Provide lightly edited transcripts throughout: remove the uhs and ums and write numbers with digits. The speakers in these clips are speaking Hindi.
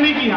नहीं किया।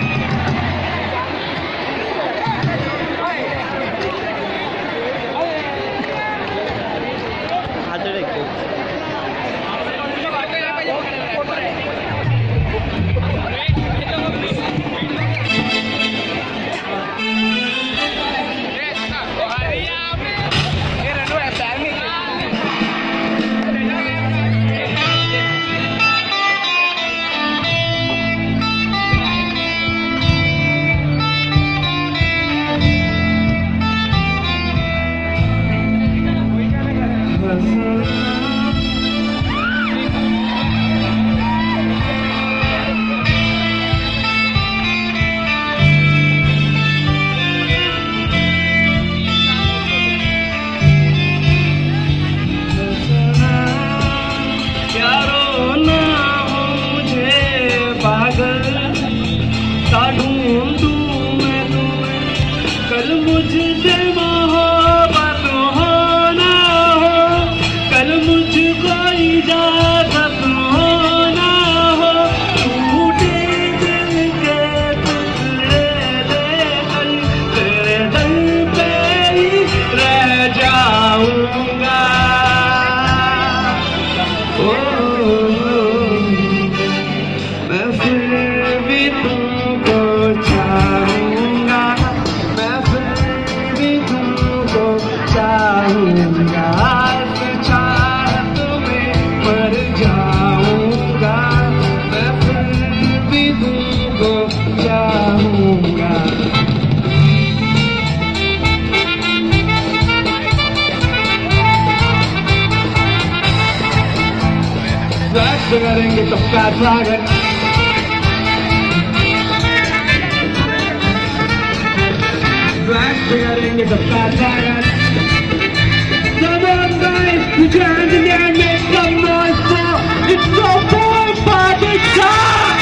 करेंगे सबका स्वागत। करेंगे सबका स्वागत। Come on guys, put your hands in the air and make some noise for it's so boy party time.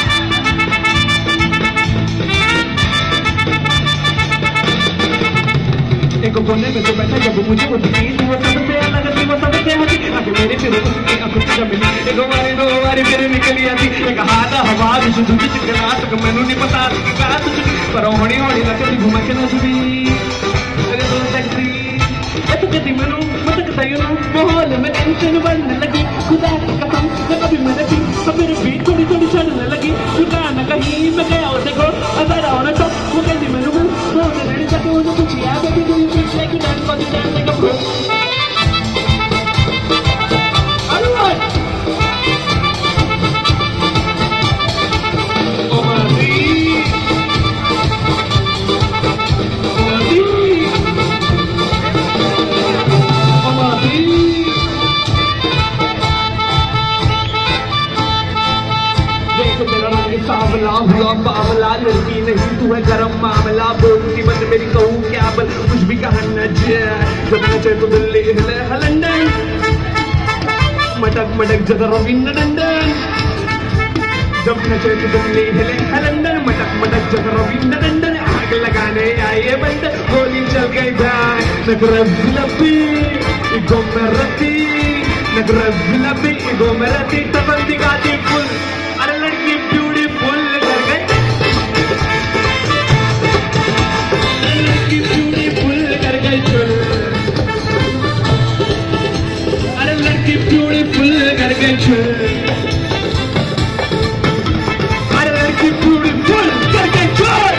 एक कोने में तो बैठा जब मुझे वो दिखी वो सबसे अलग थी वो सबसे हटी आगे मेरे फिर उसकी आंखों से मिली एक बारी दो बारी फिर निकली आती एक हाथ हवा भी शुद्ध चिकना तक मैनू नहीं पता कि क्या तुझ पर होड़ी होड़ी लगती घुमा के नचदी अरे तो सेक्सी ये तो कहती मैनू मत कहता यू माहौल में टेंशन बढ़ने लगी खुदा की कसम मैं कभी मैंने भी फिर भी थोड़ी थोड़ी चढ़ने लगी रुका न कहीं मैं गया और देखो अगर और तो वो कहती मैनू वो रहने जाके वो कुछ याद है भी like you dance, but you dance like a pro. Alright. Oh my God. Oh my God. Oh my God. देख तेरा रंग सांवला हुआ बावला लड़की नहीं तू है गरम मामला बोलती बंद मेरी कहूँ क्या बल कुछ भी कहा न जाए जब नचे तो दिल्ली हिले लंदन मटक मटक जगह रविंद्र नंदन जब नचे तो दिल्ली हिले लंदन मटक मटक जगह रविंद्र नंदन आग लगाने आए बंद गोली चल गई जाए नगरज़िलबी इगो में रती नगरज़िलबी इगो में रती तबल दिखाती फुल अरे लड़की ब्यूटीफुल कर गई लड़की ब्यूटीफुल कर गई चुल अरे लड़की ब्यूटीफुल कर गई चुल अरे लड़की ब्यूटीफुल कर गई चुल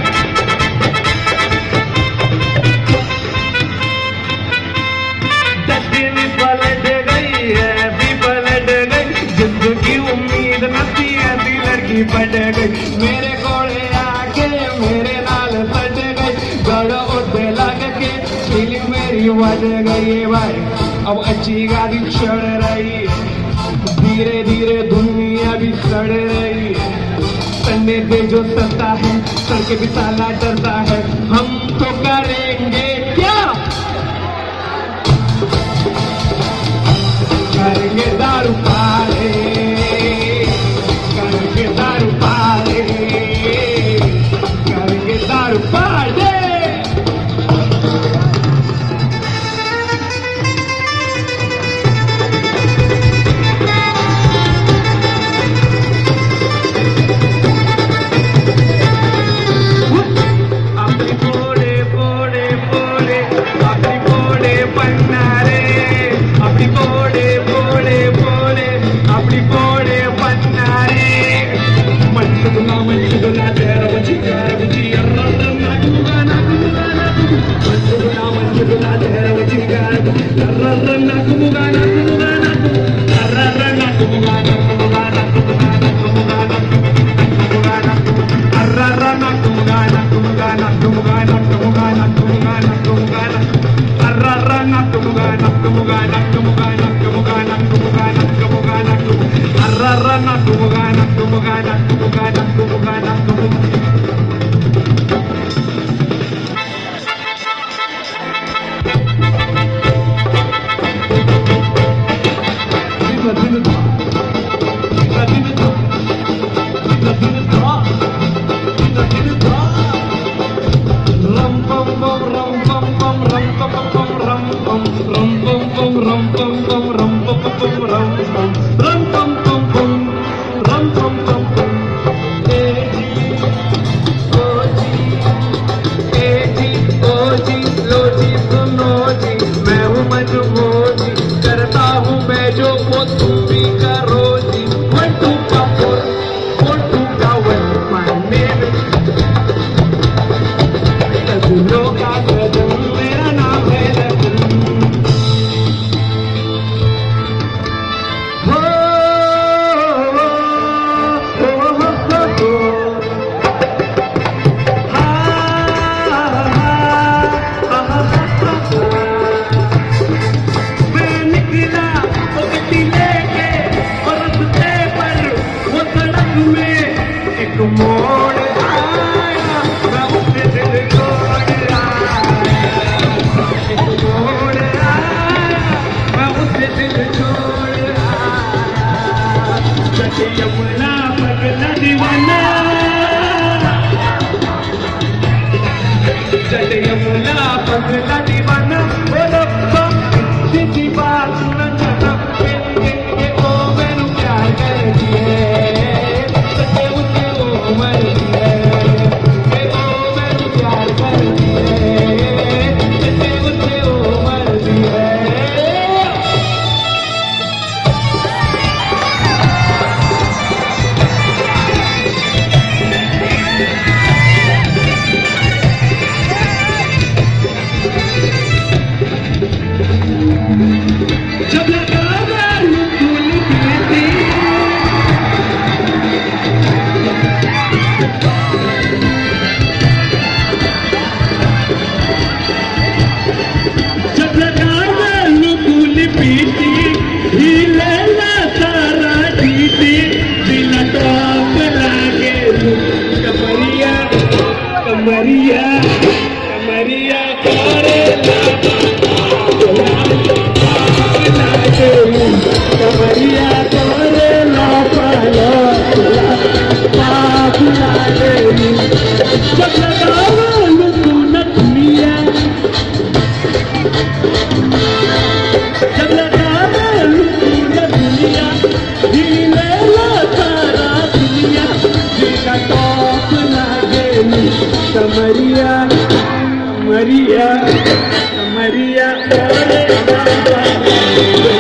दस्तीनी पलट गई है भी पलट गई जिंदगी उम्मीद न थी ऐसी लड़की पट गई मेरे घोड़े आके मेरे नाल पट गई गड़ो उठे लग के फीलिंग मेरी बढ़ गई भाई अब अच्छी गाड़ी चढ़ रही धीरे धीरे दुनिया भी सड़ रही सन्ने से जो सस्ता है सड़के भी साला डरता है हम तो करेंगे क्या करेंगे दारू पाले करेंगे दारू पाले करेंगे दारू पाले Maria, Maria,